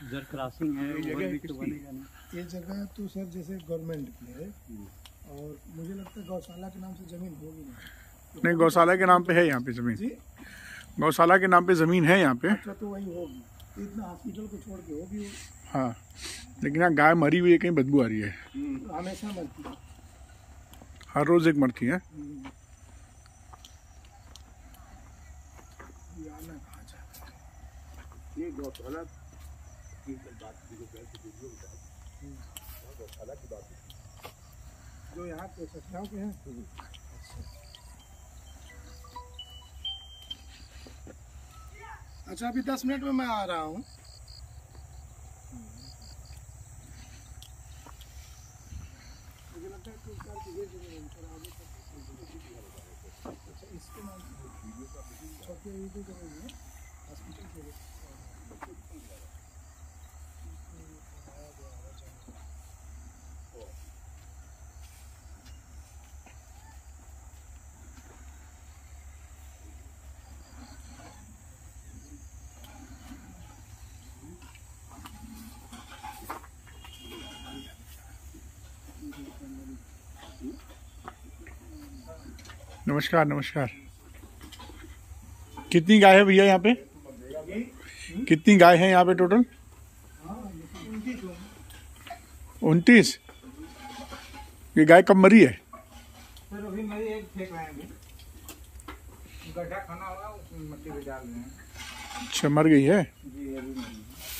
इधर क्रॉसिंग है, जगह भी तो बनेगा नहीं। ये जगह तो सर जैसे गवर्नमेंट की है और मुझे लगता है गौशाला के नाम से जमीन होगी नहीं, गौशाला के नाम पे है यहाँ पे जमीन। जी, गौशाला के नाम पे जमीन है यहाँ पे। अच्छा तो वही होगी, इतना हॉस्पिटल को छोड़ के होगी। हाँ, लेकिन यहाँ गाय मरी हुई है, कहीं बदबू आ रही है। हमेशा मरती है, हर रोज एक मरती है। ये गौशाला की बात गौशाला की बात जो यहाँ पे सत्याओं के हैं। अच्छा, अभी 10 मिनट में मैं आ रहा हूँ। मुझे लगता है कि इसके नाम हॉस्पिटल नमस्कार नमस्कार। कितनी गाय है भैया यहाँ पे? कितनी गाय है यहाँ पे टोटल? 29। ये गाय कब मरी है? सर अभी मरी एक फेंक रहे हैं, गड्ढा खाना होगा उसमें मट्टी भी डाल रहे हैं। अच्छा, मर गई है। जी अभी मरी।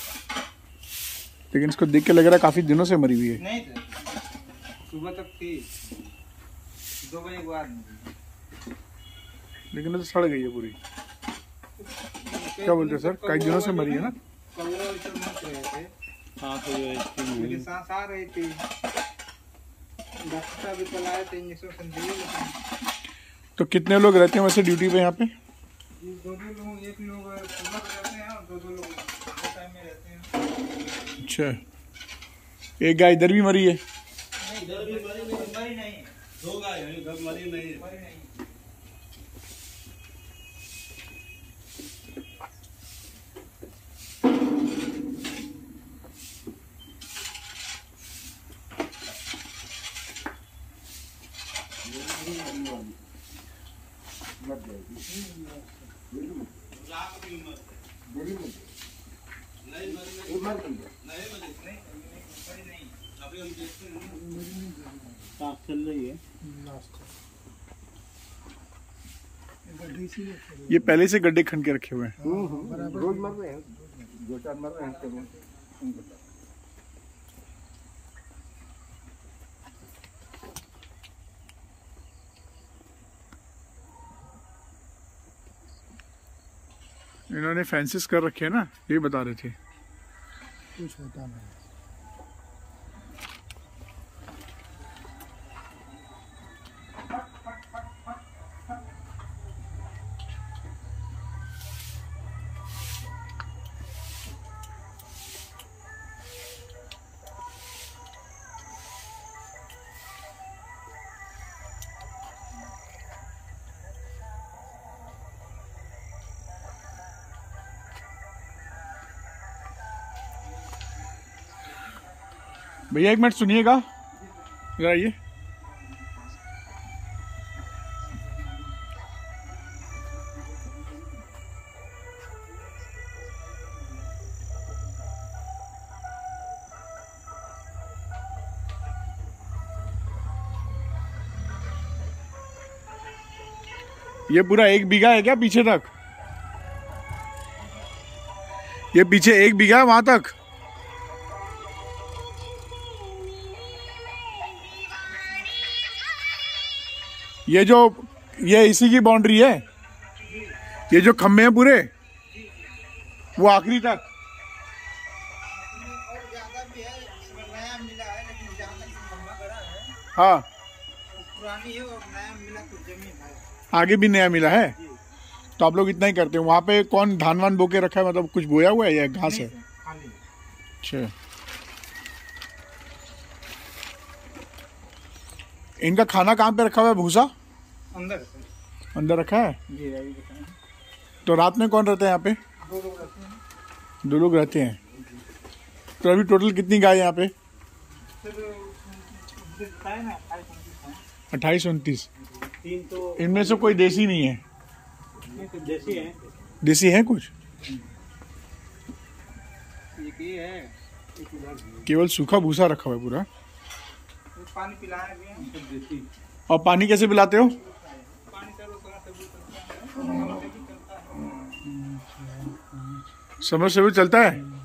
लेकिन इसको देख के लग रहा है काफी दिनों से मरी हुई है। नहीं सर, सुबह तक थी, 2 बजे के बाद। लेकिन ये तो सड़ गई है पूरी। क्या बोलते हैं सर, कई दिनों से मरी है ना? कौवा वैसे मर रहे थे, हाँ तो मेरी सांस आ रही थी, डॉक्टर साहब भी कल आए थे, इंजेक्शन दिए। लेकिन तो कितने लोग रहते हैं वैसे ड्यूटी पे यहाँ पे? 2 लोग, एक लोग सुबह को रहते हैं और 2 लोग टाइम में रहते हैं। अच्छा, एक गाय इधर भी मरी है। इधर भी मरी नहीं, 2 गाय है, इधर मरी नहीं है। मरी नहीं। चल रही है। ये पहले से गड्ढे खन के रखे हुए हैं। रोज मर रहे हैं, 2-4 मर रहे हैं। इन्होंने फेंसेस कर रखे हैं ना, ये बता रहे थे। कुछ होता नहीं। भैया 1 मिनट सुनिएगा जरा। ये पूरा 1 बीघा है क्या पीछे तक? ये पीछे 1 बीघा है वहां तक? ये इसी की बाउंड्री है? ये जो खम्भे हैं पूरे वो आखिरी तक? और ज्यादा भी है, नया मिला है, लेकिन जहाँ तक खंभा गड़ा है हाँ, पुरानी है और नया मिला कुछ जमीन है। आगे भी नया मिला है। तो आप लोग इतना ही करते हो? वहाँ पे कौन धान वान बो के रखा है, मतलब कुछ बोया हुआ है या घास है? खाली। अच्छा, इनका खाना कहाँ पे रखा हुआ है? भूसा अंदर अंदर रखा है। जी अभी बताएं। तो रात में कौन रहता है यहाँ पे? 2 लोग रहते हैं। 2 लोग रहते हैं। तो अभी टोटल कितनी गाय है यहाँ पे? है ना 28-29। 3 तो इनमें से कोई देसी नहीं है? देसी है, देसी है कुछ? एक ये है, एक उधर केवल सूखा भूसा रखा हुआ है पूरा। पानी पिलाए भी हैं। सब देसी। और पानी कैसे पिलाते हो? पानी चलो थोड़ा सा भी चलता है। समर से भी चलता है।